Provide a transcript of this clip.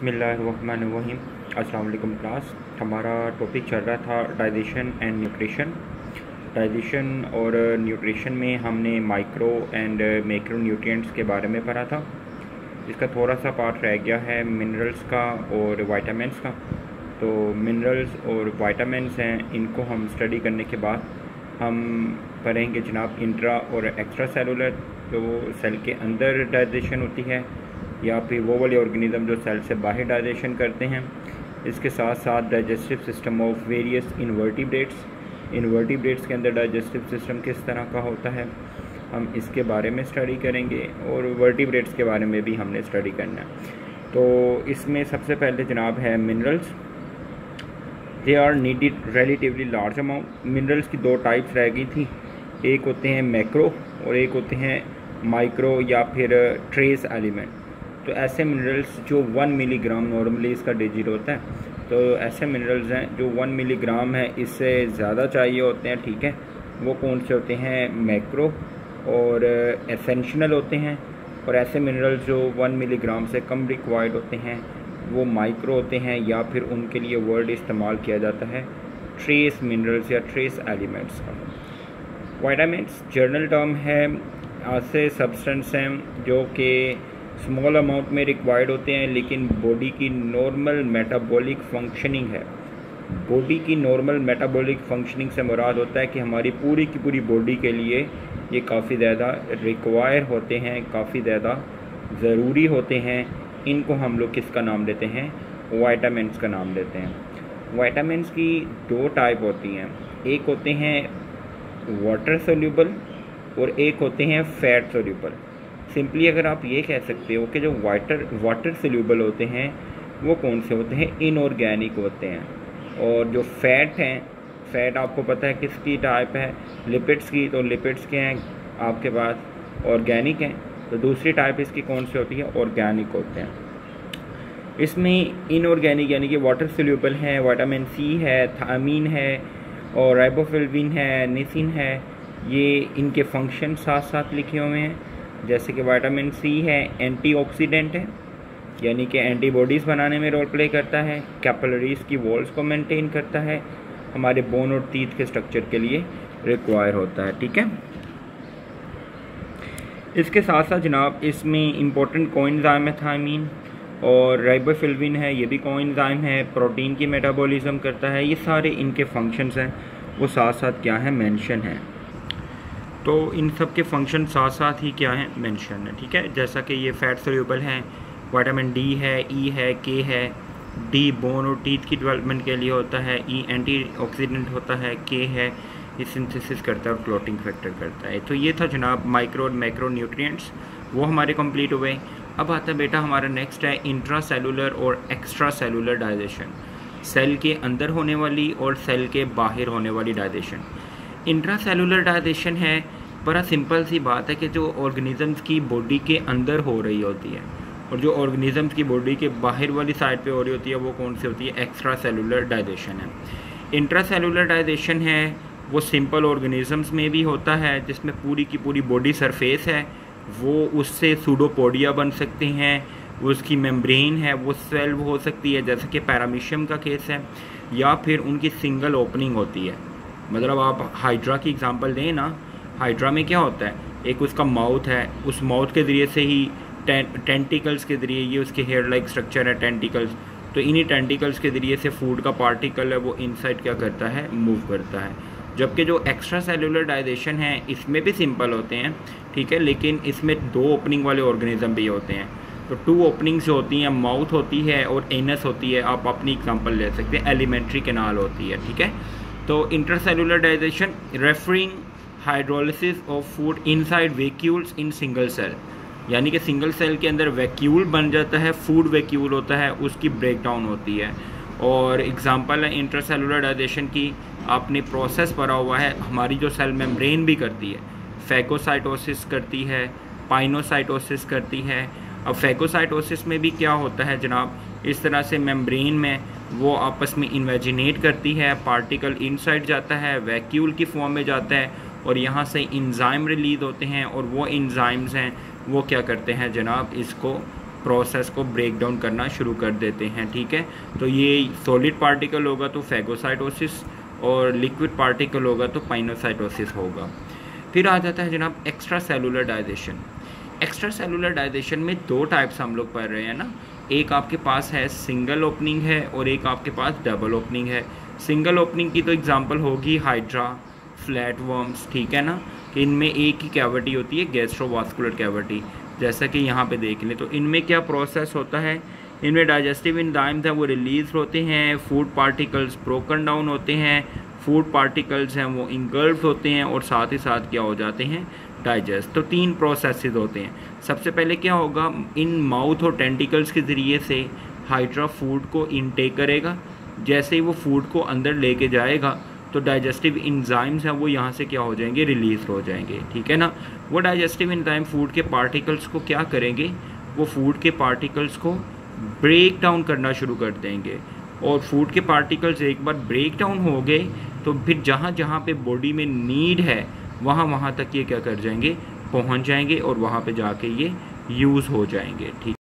बिस्मिल्लाहिर्रहमानिर्रहीम। अस्सलाम वालेकुम क्लास। हमारा टॉपिक चल रहा था डाइजेशन एंड न्यूट्रिशन। डाइजेशन और न्यूट्रिशन में हमने माइक्रो एंड मैक्रो न्यूट्रिएंट्स के बारे में पढ़ा था। इसका थोड़ा सा पार्ट रह गया है मिनरल्स का और वाइटामिन्स का। तो मिनरल्स और वाइटामिन्स हैं, इनको हम स्टडी करने के बाद हम पढ़ेंगे जनाब इंट्रा और एक्स्ट्रा सेलुलर, जो सेल के अंदर डाइजेशन होती है, या फिर वो वाले ऑर्गेनिज़म जो सेल से बाहर डाइजेशन करते हैं। इसके साथ साथ digestive system of various invertebrates के अंदर डाइजेस्टिव सिस्टम किस तरह का होता है, हम इसके बारे में स्टडी करेंगे, और वर्टिब्रेट्स के बारे में भी हमने स्टडी करना है। तो इसमें सबसे पहले जनाब है minerals. They are needed relatively large amount. Minerals की दो टाइप्स रह गई थी, एक होते हैं मैक्रो और एक होते हैं माइक्रो या फिर ट्रेस एलिमेंट। तो ऐसे मिनरल्स जो 1 मिलीग्राम नॉर्मली इसका डिजिट होता है, तो ऐसे मिनरल्स हैं जो 1 मिलीग्राम है, इससे ज़्यादा चाहिए होते हैं, ठीक है। वो कौन से होते हैं? मैक्रो और एसेंशियल होते हैं। और ऐसे मिनरल्स जो 1 मिलीग्राम से कम रिक्वायर्ड होते हैं वो माइक्रो होते हैं, या फिर उनके लिए वर्ड इस्तेमाल किया जाता है ट्रेस मिनरल्स या ट्रेस एलिमेंट्स का। वाइटामिन्स जर्नल टर्म है, ऐसे सब्सटेंस हैं जो कि स्मॉल अमाउंट में रिक्वायर्ड होते हैं, लेकिन बॉडी की नॉर्मल मेटाबॉलिक फंक्शनिंग है। बॉडी की नॉर्मल मेटाबॉलिक फंक्शनिंग से मुराद होता है कि हमारी पूरी की पूरी बॉडी के लिए ये काफ़ी ज़्यादा रिक्वायर होते हैं, काफ़ी ज़्यादा ज़रूरी होते हैं। इनको हम लोग किसका नाम देते हैं? वाइटामिन्स का नाम देते हैं। वाइटामिन्स की दो टाइप होती हैं, एक होते हैं वाटर सोल्यूबल और एक होते हैं फैट सोल्यूबल। सिंपली अगर आप ये कह सकते हो कि जो वाटर सोल्यूबल होते हैं वो कौन से होते हैं? इनऑर्गेनिक होते हैं। और जो फैट हैं, फैट आपको पता है किसकी टाइप है? लिपिड्स की। तो लिपिड्स के हैं आपके पास ऑर्गेनिक हैं, तो दूसरी टाइप इसकी कौन सी होती है? ऑर्गेनिक होते हैं। इसमें इनऑर्गेनिक यानी कि वाटर सोल्यूबल है, विटामिन सी है, थायमीन है और राइबोफ्लाविन है, निसिन है। ये इनके फंक्शन साथ साथ लिखे हुए हैं। जैसे कि विटामिन सी है, एंटीऑक्सीडेंट है, यानी कि एंटीबॉडीज़ बनाने में रोल प्ले करता है, कैपिलरीज की वॉल्स को मेंटेन करता है, हमारे बोन और टीथ के स्ट्रक्चर के लिए रिक्वायर होता है, ठीक है। इसके साथ साथ जनाब इसमें इम्पोर्टेंट कोएंजाइम है थायमीन, और राइबोफ्लाविन है, ये भी कोएंजाइम है, प्रोटीन की मेटाबॉलिज्म करता है। ये सारे इनके फंक्शंस हैं, वो साथ साथ क्या है? मेंशन है। तो इन सब के फंक्शन साथ साथ ही क्या है? मेंशन है, ठीक है। जैसा कि ये फैट सोल्यूबल हैं, विटामिन डी है, ई है, के है। डी बोन और टीथ की डेवलपमेंट के लिए होता है, ई एंटीऑक्सीडेंट होता है, के है ये सिंथेसिस करता है और क्लॉटिंग फैक्टर करता है। तो ये था जनाब माइक्रो और मैक्रो न्यूट्रिएंट्स, वो हमारे कंप्लीट हुए। अब आता है बेटा हमारा नेक्स्ट है इंट्रा सेलुलर और एक्स्ट्रा सेलुलर डाइजेशन। सेल के अंदर होने वाली और सेल के बाहर होने वाली डाइजेशन। इंट्रा सेलुलर डाइजेशन है, बड़ा सिंपल सी बात है कि जो ऑर्गेनिजम्स की बॉडी के अंदर हो रही होती है, और जो ऑर्गेनिजम्स की बॉडी के बाहर वाली साइड पे हो रही होती है वो कौन सी होती है? एक्स्ट्रा सेलुलर डाइजेशन है। इंट्रा सेलुलर डाइजेशन है वो सिंपल ऑर्गेनिजम्स में भी होता है, जिसमें पूरी की पूरी बॉडी सरफेस है, वो उससे सूडोपोडिया बन सकते हैं, उसकी मेम्ब्रेन है वो स्वेल्व हो सकती है, जैसे कि पैरामीशियम का केस है, या फिर उनकी सिंगल ओपनिंग होती है। मतलब आप हाइड्रा की एग्जांपल दें ना, हाइड्रा में क्या होता है? एक उसका माउथ है, उस माउथ के ज़रिए से ही टेंटिकल्स के ज़रिए, ये उसके हेयर लाइक स्ट्रक्चर है टेंटिकल्स, तो इन्हीं टेंटिकल्स के ज़रिए से फूड का पार्टिकल है वो इनसाइड क्या करता है? मूव करता है। जबकि जो एक्स्ट्रा सेलुलर डाइजेशन है इसमें भी सिंपल होते हैं, ठीक है, लेकिन इसमें 2 ओपनिंग वाले ऑर्गेनिज्म भी होते हैं। तो 2 ओपनिंग्स होती हैं, माउथ होती है और एनस होती है। आप अपनी एग्जांपल ले सकते हैं, एलिमेंट्री कैनाल होती है, ठीक है। तो intracellular digestion referring hydrolysis of food inside vacuoles in single cell, यानी कि सिंगल सेल के अंदर वैक्यूल बन जाता है, फूड वैक्यूल होता है, उसकी ब्रेकडाउन होती है। और एग्जांपल है इंट्रासेलुलर डाइजेशन की, आपने प्रोसेस पढ़ा हुआ है, हमारी जो सेल मेम्ब्रेन भी करती है, फैगोसाइटोसिस करती है, पाइनोसाइटोसिस करती है। अब फैगोसाइटोसिस में भी क्या होता है जनाब? इस तरह से मेम्ब्रेन में वो आपस में इन्वेजिनेट करती है, पार्टिकल इनसाइड जाता है, वैक्यूल की फॉर्म में जाता है, और यहाँ से इंजाइम रिलीज होते हैं, और वो इंजाइम्स हैं वो क्या करते हैं जनाब? इसको प्रोसेस को ब्रेक डाउन करना शुरू कर देते हैं। ठीक है, तो ये सॉलिड पार्टिकल होगा तो फैगोसाइटोसिस, और लिक्विड पार्टिकल होगा तो पाइनोसाइटोसिस होगा। फिर आ जाता है जनाब extra cellular digestion. Extra cellular digestion में दो टाइप्स हम लोग पढ़ रहे हैं ना, एक आपके पास है सिंगल ओपनिंग है और एक आपके पास डबल ओपनिंग है। सिंगल ओपनिंग की तो एग्जांपल होगी हाइड्रा, फ्लैट वर्म्स, ठीक है ना, कि इनमें एक ही कैविटी होती है, गैस्ट्रोवास्कुलर कैविटी, जैसा कि यहाँ पे देख लें। तो इनमें क्या प्रोसेस होता है, इनमें डाइजेस्टिव एंजाइम्स हैं वो रिलीज होते हैं, फूड पार्टिकल्स ब्रोकन डाउन होते हैं, फूड पार्टिकल्स हैं वो इंगल्फ होते हैं और साथ ही साथ क्या हो जाते हैं, डाइजेस्ट। तो तीन प्रोसेसेस होते हैं। सबसे पहले क्या होगा, इन माउथ और टेंटिकल्स के ज़रिए से हाइड्रा फूड को इनटेक करेगा। जैसे ही वो फूड को अंदर लेके जाएगा तो डाइजेस्टिव एंजाइम्स हैं वो यहाँ से क्या हो जाएंगे, रिलीज हो जाएंगे। ठीक है ना, वो डाइजेस्टिव एंजाइम फूड के पार्टिकल्स को क्या करेंगे, वो फूड के पार्टिकल्स को ब्रेक डाउन करना शुरू कर देंगे। और फूड के पार्टिकल्स एक बार ब्रेक डाउन हो गए तो फिर जहाँ जहाँ पे बॉडी में नीड है वहाँ तक ये क्या कर जाएंगे, पहुँच जाएंगे और वहाँ पे जाके ये यूज़ हो जाएंगे। ठीक।